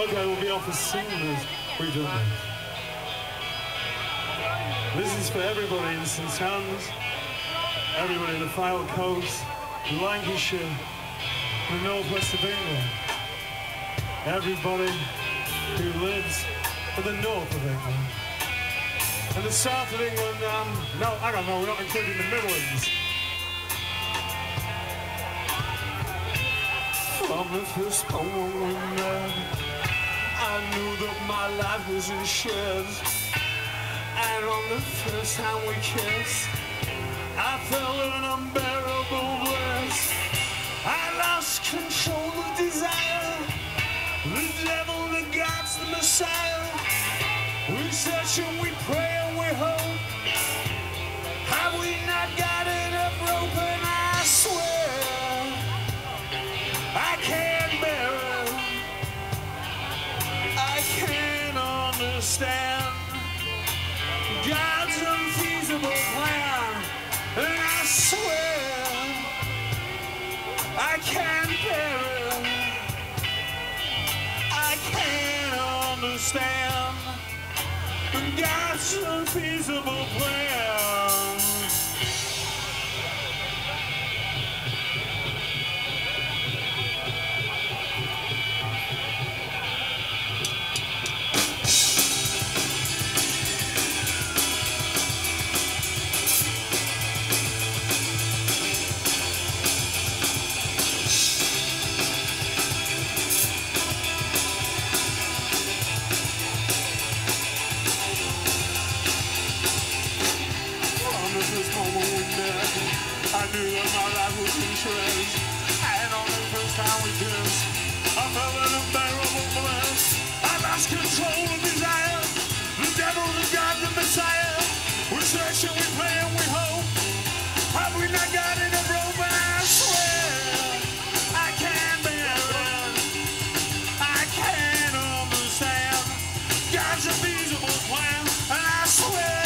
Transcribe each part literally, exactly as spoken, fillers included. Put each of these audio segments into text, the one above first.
okay, we'll be off as soon as we've done this. This is for everybody in Saint Helens, everybody in the Fylde Coast, Lancashire, the northwest of England, everybody who lives in the north of England, and the south of England, um, no, I don't know, we're not including the Midlands. From the first moment we met, I knew that my life was in shreds. And on the first time we kissed, I felt an unbearable bliss. I lost control of desire, the devil, the God's the Messiah. We search and we pray and we hope. Have we not got enough rope? And I swear I can't bear it. I can't understand God's unfeasible plan. And I swear I can't bear it. I can't understand God's unfeasible plan. I knew that my life was in shreds, and on the first time we kissed, I felt an unbearable bliss. I lost control of desire, the devil, the God, the Messiah. We search and we pray and we hope. Have we not got enough rope? And I swear I can't bear it. I can't understand God's unfeasible plan, and I swear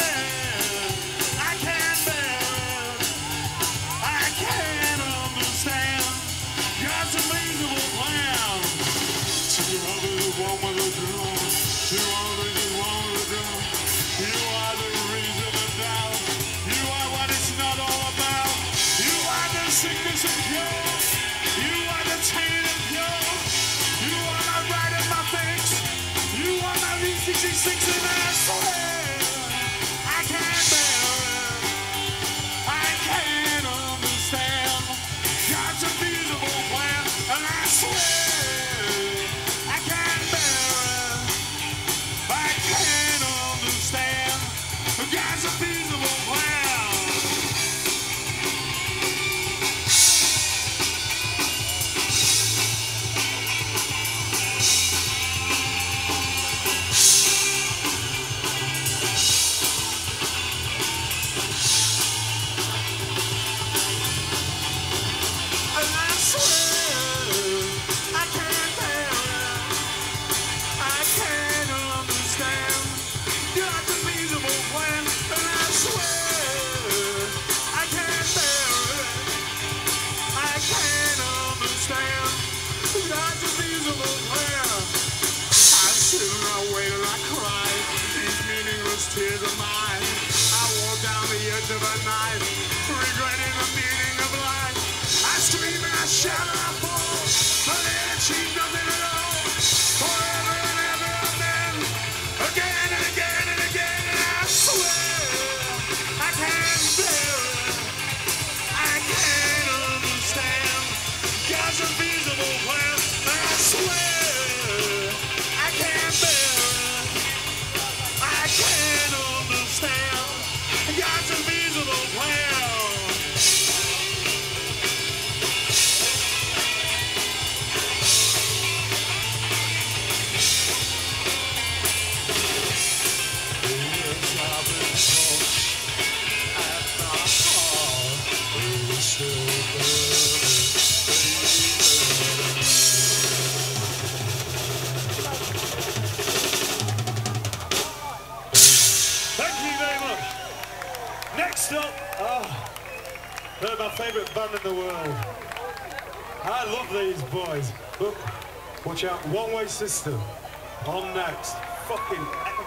six and I swear I can't bear it. I can't understand God's unfeasible plan, and I swear I can't bear it. I can't understand God's unfeasible plan. Tears of mine, I walk down the edge of a knife, regretting the meaning of life. I scream and I shout and I fall, but they achieve nothing at all. Forever and ever and then, again and again and again, and I swear I can't bear it. I can't understand God's unfeasible plan, and I swear I can't bear it. I can't understand God's unfeasible plan. Next up, oh, they're my favourite band in the world. I love these boys. Look, watch out, One Way System. On next, fucking